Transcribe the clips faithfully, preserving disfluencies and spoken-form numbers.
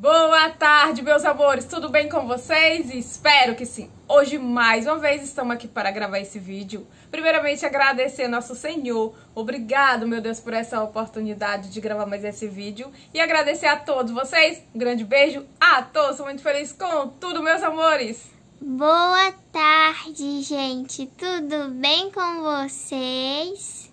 Boa tarde, meus amores, tudo bem com vocês? Espero que sim. Hoje, mais uma vez, estamos aqui para gravar esse vídeo. Primeiramente, agradecer nosso Senhor. Obrigado, meu Deus, por essa oportunidade de gravar mais esse vídeo. E agradecer a todos vocês. Um grande beijo a todos. Sou muito feliz com tudo, meus amores. Boa tarde, gente. Tudo bem com vocês?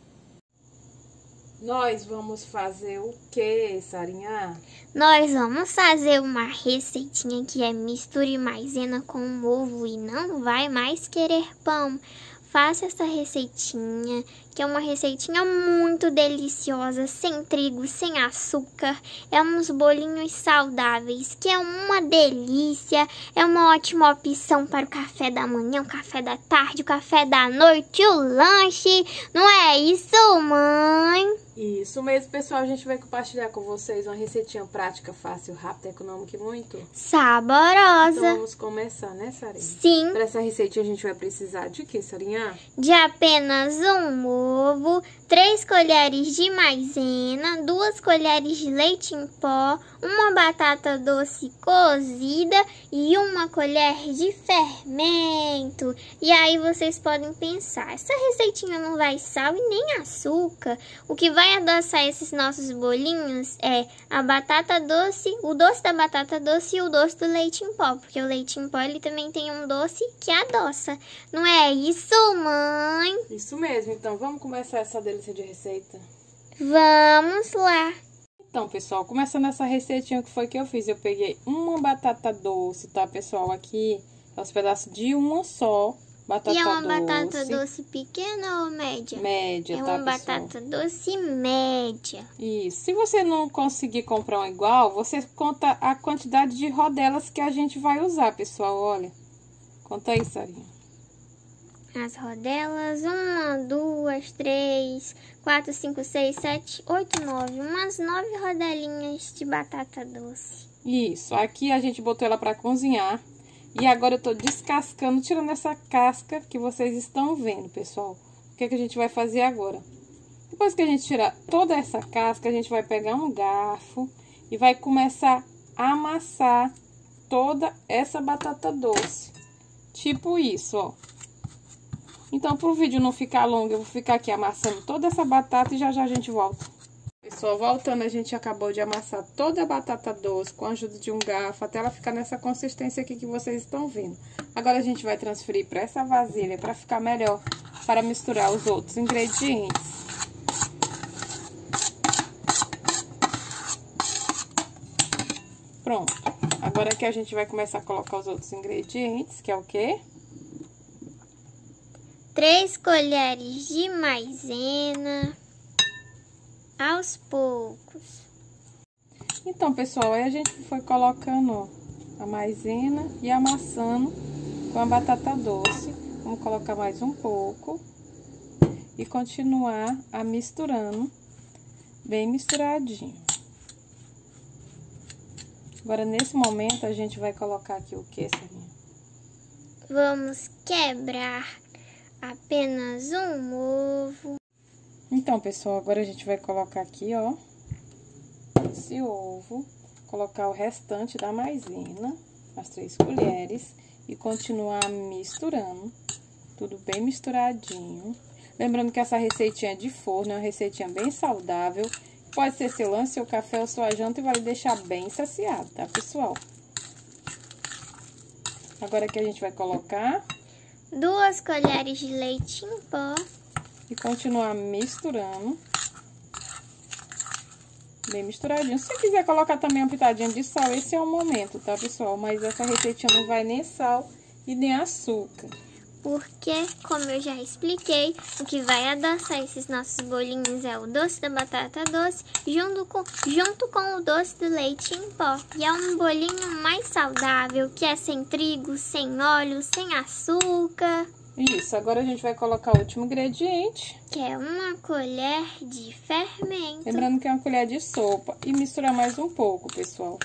Nós vamos fazer o que, Sarinha? Nós vamos fazer uma receitinha que é misture maisena com ovo e não vai mais querer pão. Faça essa receitinha, que é uma receitinha muito deliciosa, sem trigo, sem açúcar. É uns bolinhos saudáveis, que é uma delícia. É uma ótima opção para o café da manhã, o café da tarde, o café da noite, o lanche. Não é isso, mãe? Isso mesmo, pessoal. A gente vai compartilhar com vocês uma receitinha prática, fácil, rápida, econômica e muito saborosa. Então vamos começar, né, Sarinha? Sim. Para essa receitinha a gente vai precisar de quê, Sarinha? De apenas um ovo, três colheres de maisena, duas colheres de leite em pó, uma batata doce cozida e uma colher de fermento. E aí vocês podem pensar, essa receitinha não vai sal e nem açúcar. O que vai adoçar esses nossos bolinhos é a batata doce, o doce da batata doce e o doce do leite em pó, porque o leite em pó ele também tem um doce que adoça. Não é isso, mãe? Isso mesmo. Então vamos começar essa delícia de receita? Vamos lá. Então, pessoal, começando essa receitinha que foi que eu fiz, eu peguei uma batata doce, tá, pessoal? Aqui é os pedaços de uma só batata doce. E é uma doce. batata doce pequena ou média? Média, é tá, uma pessoal? batata doce média. Isso. Se você não conseguir comprar um igual, você conta a quantidade de rodelas que a gente vai usar, pessoal, olha. Conta aí, Sarinha. As rodelas, uma, duas, três, quatro, cinco, seis, sete, oito, nove. Umas nove rodelinhas de batata doce. Isso. Aqui a gente botou ela pra cozinhar. E agora eu tô descascando, tirando essa casca que vocês estão vendo, pessoal. O que é que a gente vai fazer agora? Depois que a gente tirar toda essa casca, a gente vai pegar um garfo e vai começar a amassar toda essa batata doce. Tipo isso, ó. Então, pro vídeo não ficar longo, eu vou ficar aqui amassando toda essa batata e já já a gente volta. Pessoal, voltando, a gente acabou de amassar toda a batata doce com a ajuda de um garfo, até ela ficar nessa consistência aqui que vocês estão vendo. Agora a gente vai transferir para essa vasilha para ficar melhor, para misturar os outros ingredientes. Pronto. Agora que a gente vai começar a colocar os outros ingredientes, que é o quê? Três colheres de maisena, aos poucos. Então, pessoal, aí a gente foi colocando, ó, a maisena e amassando com a batata doce. Vamos colocar mais um pouco e continuar a misturando bem misturadinho. Agora, nesse momento, a gente vai colocar aqui o que, Sarinha? Vamos quebrar apenas um ovo. Então, pessoal, agora a gente vai colocar aqui, ó, esse ovo, colocar o restante da maisena, as três colheres, e continuar misturando, tudo bem misturadinho. Lembrando que essa receitinha é de forno, é uma receitinha bem saudável, pode ser seu lanche, seu café ou sua janta e vai deixar bem saciado, tá, pessoal? Agora aqui a gente vai colocar duas colheres de leite em pó. E continuar misturando. Bem misturadinho. Se você quiser colocar também uma pitadinha de sal, esse é o momento, tá, pessoal? Mas essa receitinha não vai nem sal e nem açúcar. Porque, como eu já expliquei, o que vai adoçar esses nossos bolinhos é o doce da batata doce junto com, junto com o doce do leite em pó. E é um bolinho mais saudável, que é sem trigo, sem óleo, sem açúcar. Isso, agora a gente vai colocar o último ingrediente. Que é uma colher de fermento. Lembrando que é uma colher de sopa. E misturar mais um pouco, pessoal.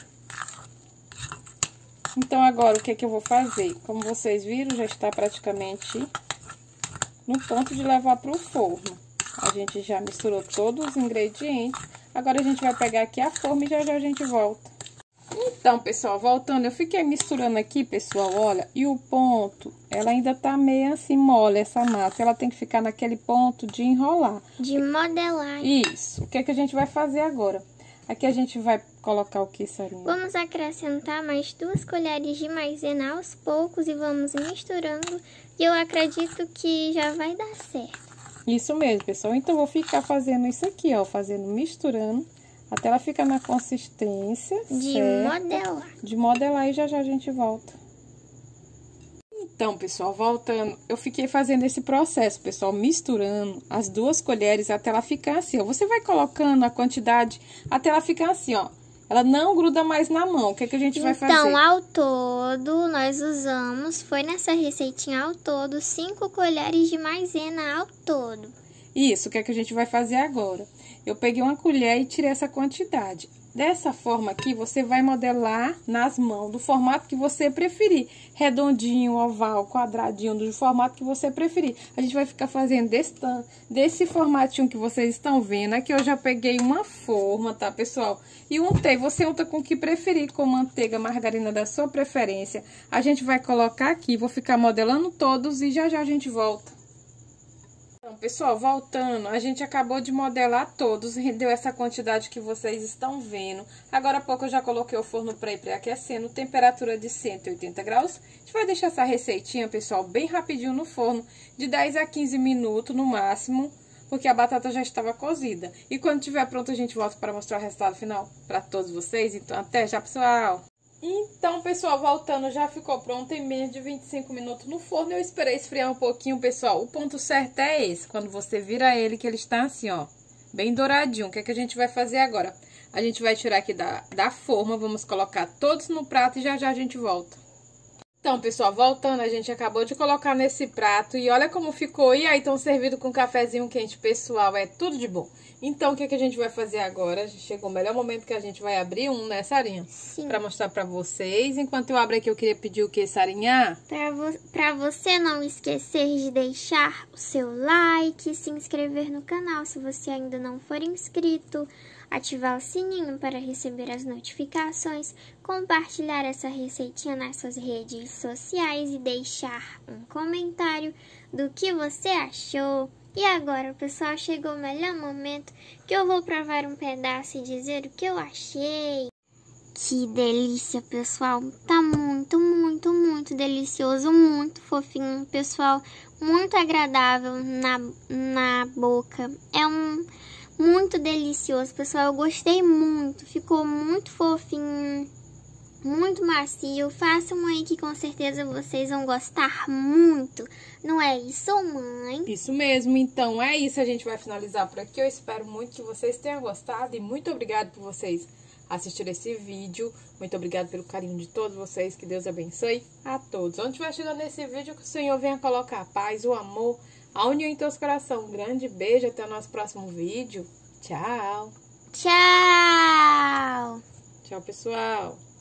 Então, agora, o que é que eu vou fazer? Como vocês viram, já está praticamente no ponto de levar para o forno. A gente já misturou todos os ingredientes. Agora, a gente vai pegar aqui a forma e já já a gente volta. Então, pessoal, voltando, eu fiquei misturando aqui, pessoal, olha, e o ponto, ela ainda tá meio assim mole, essa massa. Ela tem que ficar naquele ponto de enrolar. De modelar. Isso. O que é que a gente vai fazer agora? Aqui a gente vai colocar o que, Sarinha? Vamos acrescentar mais duas colheres de maisena aos poucos e vamos misturando. E eu acredito que já vai dar certo. Isso mesmo, pessoal. Então, eu vou ficar fazendo isso aqui, ó, fazendo, misturando. Até ela ficar na consistência de certa, modelar. De modelar e já já a gente volta. Então, pessoal, voltando, eu fiquei fazendo esse processo, pessoal, misturando as duas colheres até ela ficar assim, ó. Você vai colocando a quantidade até ela ficar assim, ó. Ela não gruda mais na mão. O que é que a gente vai fazer? Então, ao todo, nós usamos, foi nessa receitinha ao todo, cinco colheres de maisena ao todo. Isso, o que é que a gente vai fazer agora? Eu peguei uma colher e tirei essa quantidade. Dessa forma aqui, você vai modelar nas mãos, do formato que você preferir. Redondinho, oval, quadradinho, do formato que você preferir. A gente vai ficar fazendo desse, desse formatinho que vocês estão vendo. Aqui eu já peguei uma forma, tá, pessoal? E untei, você unta com o que preferir, com manteiga, margarina da sua preferência. A gente vai colocar aqui, vou ficar modelando todos e já já a gente volta. Então, pessoal, voltando, a gente acabou de modelar todos, rendeu essa quantidade que vocês estão vendo. Agora há pouco eu já coloquei o forno para ir pré-aquecendo, temperatura de cento e oitenta graus. A gente vai deixar essa receitinha, pessoal, bem rapidinho no forno, de dez a quinze minutos no máximo, porque a batata já estava cozida. E quando estiver pronto, a gente volta para mostrar o resultado final para todos vocês. Então, até já, pessoal! Então, pessoal, voltando, já ficou pronto em menos de vinte e cinco minutos no forno. Eu esperei esfriar um pouquinho, pessoal. O ponto certo é esse, quando você vira ele, que ele está assim, ó, bem douradinho. O que é que a gente vai fazer agora? A gente vai tirar aqui da, da forma, vamos colocar todos no prato e já já a gente volta. Então, pessoal, voltando, a gente acabou de colocar nesse prato e olha como ficou. E aí, estão servido com um cafezinho quente, pessoal, é tudo de bom. Então, o que, que a gente vai fazer agora? Chegou o melhor momento que a gente vai abrir um, né, Sarinha? Sim. Pra mostrar pra vocês. Enquanto eu abro aqui, eu queria pedir o que, Sarinha? Pra, vo pra você não esquecer de deixar o seu like, se inscrever no canal se você ainda não for inscrito, ativar o sininho para receber as notificações, compartilhar essa receitinha nas suas redes sociais e deixar um comentário do que você achou. E agora, pessoal, chegou o melhor momento que eu vou provar um pedaço e dizer o que eu achei. Que delícia, pessoal. Tá muito, muito, muito delicioso, muito fofinho, pessoal. Muito agradável na, na boca. É um muito delicioso, pessoal. Eu gostei muito. Ficou muito fofinho, muito macio. Façam aí que com certeza vocês vão gostar muito. Não é isso, mãe? Isso mesmo. Então, é isso. A gente vai finalizar por aqui. Eu espero muito que vocês tenham gostado. E muito obrigada por vocês assistirem esse vídeo. Muito obrigada pelo carinho de todos vocês. Que Deus abençoe a todos. Onde estiver chegando nesse vídeo, que o Senhor venha colocar a paz, o amor, a união em teus corações. Um grande beijo. Até o nosso próximo vídeo. Tchau. Tchau. Tchau, pessoal.